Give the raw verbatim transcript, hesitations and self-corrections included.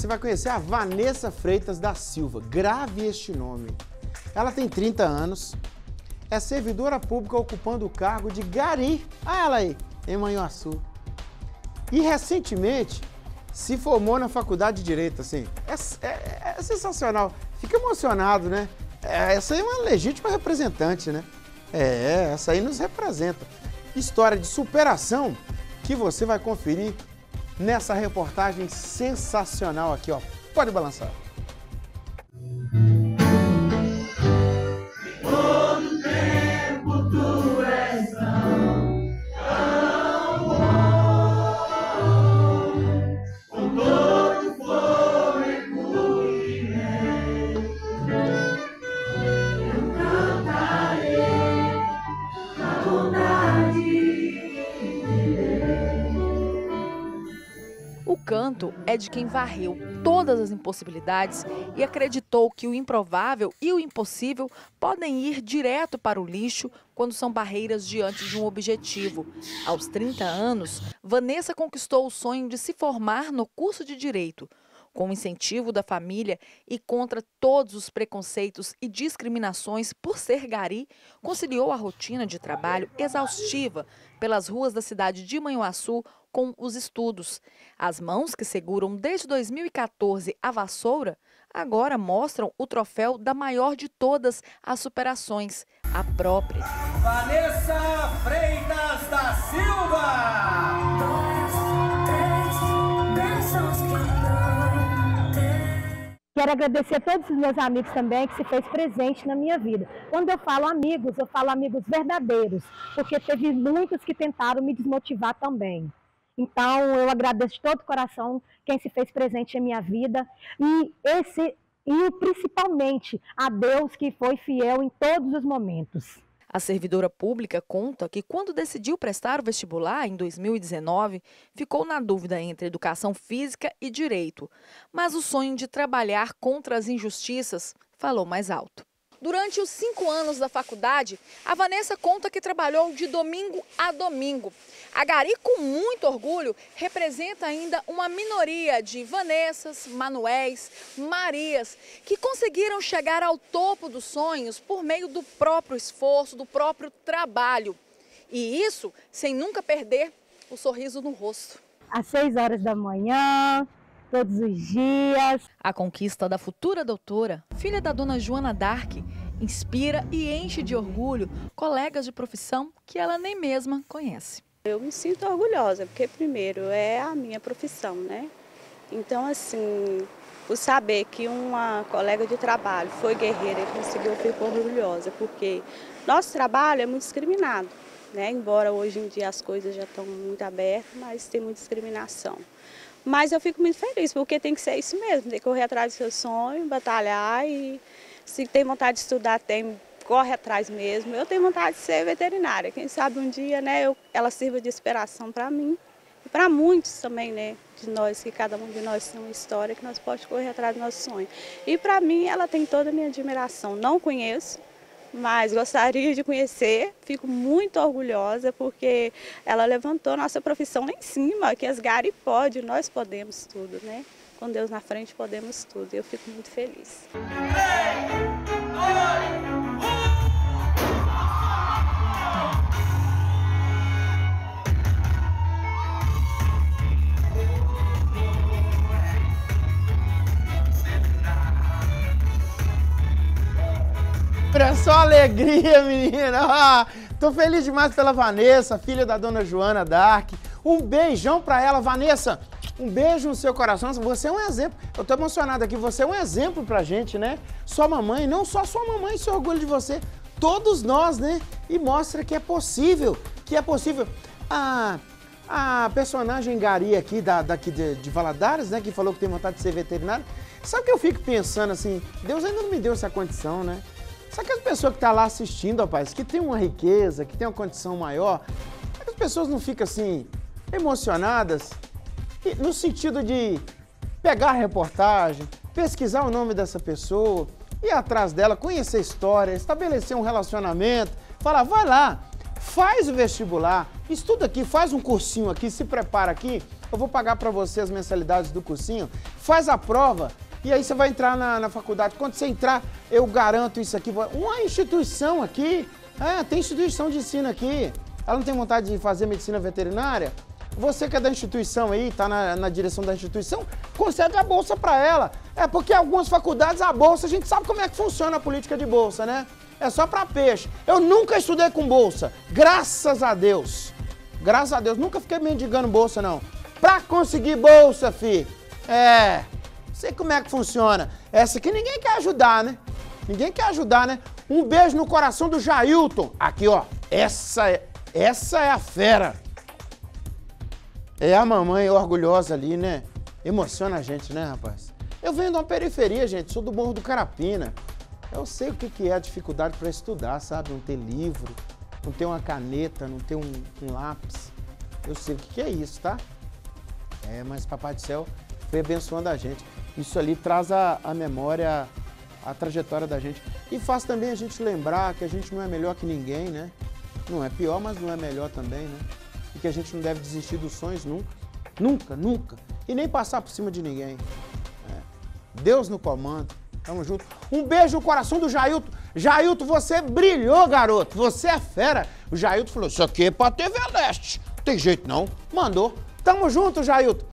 você vai conhecer a Vanessa Freitas da Silva. Grave este nome. Ela tem trinta anos, é servidora pública ocupando o cargo de gari, ah, ela aí, em Manhuaçu. E recentemente se formou na faculdade de Direito, assim. É, é, é sensacional, fica emocionado, né? É, essa aí é uma legítima representante, né? É, essa aí nos representa. História de superação que você vai conferir nessa reportagem sensacional aqui, ó. Pode balançar. Todo tempo tu és tão, tão bom, com todo fôlego que vem, eu cantarei a bondade de Deus. O canto é de quem varreu todas as impossibilidades e acreditou que o improvável e o impossível podem ir direto para o lixo quando são barreiras diante de um objetivo. Aos trinta anos, Vanessa conquistou o sonho de se formar no curso de Direito. Com o incentivo da família e contra todos os preconceitos e discriminações por ser gari, conciliou a rotina de trabalho exaustiva pelas ruas da cidade de Manhuaçu com os estudos. As mãos que seguram desde dois mil e quatorze a vassoura agora mostram o troféu da maior de todas as superações, a própria. Vanessa Freitas da Silva! Quero agradecer a todos os meus amigos também que se fez presente na minha vida. Quando eu falo amigos, eu falo amigos verdadeiros, porque teve muitos que tentaram me desmotivar também. Então, eu agradeço de todo o coração quem se fez presente em minha vida e, esse, e principalmente a Deus que foi fiel em todos os momentos. A servidora pública conta que quando decidiu prestar o vestibular em dois mil e dezenove, ficou na dúvida entre educação física e direito, mas o sonho de trabalhar contra as injustiças falou mais alto. Durante os cinco anos da faculdade, a Vanessa conta que trabalhou de domingo a domingo. A gari, com muito orgulho, representa ainda uma minoria de Vanessas, Manuéis, Marias, que conseguiram chegar ao topo dos sonhos por meio do próprio esforço, do próprio trabalho. E isso sem nunca perder o sorriso no rosto. Às seis horas da manhã, todos os dias. A conquista da futura doutora, filha da dona Joana Dark, inspira e enche de orgulho colegas de profissão que ela nem mesma conhece. Eu me sinto orgulhosa, porque primeiro é a minha profissão, né? Então, assim, por saber que uma colega de trabalho foi guerreira e conseguiu, eu fico orgulhosa, porque nosso trabalho é muito discriminado, né? Embora hoje em dia as coisas já estão muito abertas, mas tem muita discriminação. Mas eu fico muito feliz, porque tem que ser isso mesmo, tem que correr atrás do seu sonho, batalhar e se tem vontade de estudar, tem, corre atrás mesmo. Eu tenho vontade de ser veterinária, quem sabe um dia, né, eu, ela sirva de inspiração para mim e para muitos também, né, de nós, que cada um de nós tem uma história que nós podemos correr atrás do nosso sonho. E para mim ela tem toda a minha admiração, não conheço, mas gostaria de conhecer, fico muito orgulhosa porque ela levantou nossa profissão lá em cima, que as gari podem, nós podemos tudo, né? Com Deus na frente podemos tudo, eu fico muito feliz. É só alegria, menina. Ah, tô feliz demais pela Vanessa, filha da dona Joana Dark. Um beijão pra ela, Vanessa. Um beijo no seu coração. Você é um exemplo. Eu tô emocionado aqui. Você é um exemplo pra gente, né? Sua mamãe, não só sua mamãe se orgulha de você. Todos nós, né? E mostra que é possível. Que é possível. A, a personagem gari aqui, da, daqui de, de Valadares, né? Que falou que tem vontade de ser veterinária. Sabe o que eu fico pensando assim? Deus ainda não me deu essa condição, né? Sabe que as pessoas que estão lá assistindo, rapaz, que tem uma riqueza, que tem uma condição maior, as pessoas não ficam assim, emocionadas, no sentido de pegar a reportagem, pesquisar o nome dessa pessoa, ir atrás dela, conhecer a história, estabelecer um relacionamento, falar, vai lá, faz o vestibular, estuda aqui, faz um cursinho aqui, se prepara aqui, eu vou pagar para você as mensalidades do cursinho, faz a prova e aí você vai entrar na, na faculdade. Quando você entrar, eu garanto isso aqui, uma instituição aqui, é, tem instituição de ensino aqui, ela não tem vontade de fazer medicina veterinária? Você que é da instituição aí, tá na, na direção da instituição, concede a bolsa para ela. É porque algumas faculdades, a bolsa, a gente sabe como é que funciona a política de bolsa, né? É só para peixe. Eu nunca estudei com bolsa, graças a Deus. Graças a Deus, nunca fiquei mendigando bolsa, não. Pra conseguir bolsa, fi, é, sei como é que funciona. Essa aqui ninguém quer ajudar, né? Ninguém quer ajudar, né? Um beijo no coração do Jailton. Aqui, ó, essa é, essa é a fera. É a mamãe orgulhosa ali, né? Emociona a gente, né, rapaz? Eu venho de uma periferia, gente, sou do Morro do Carapina. Eu sei o que que é a dificuldade para estudar, sabe? Não ter livro, não ter uma caneta, não ter um, um lápis. Eu sei o que que é isso, tá? É, mas Papai do Céu foi abençoando a gente. Isso ali traz a, a memória, a trajetória da gente. E faz também a gente lembrar que a gente não é melhor que ninguém, né? Não é pior, mas não é melhor também, né? E que a gente não deve desistir dos sonhos nunca. Nunca, nunca. E nem passar por cima de ninguém. É. Deus no comando. Tamo junto. Um beijo no coração do Jailton. Jailton, você brilhou, garoto. Você é fera. O Jailton falou, isso aqui é pra T V Leste. Não tem jeito não. Mandou. Tamo junto, Jailton.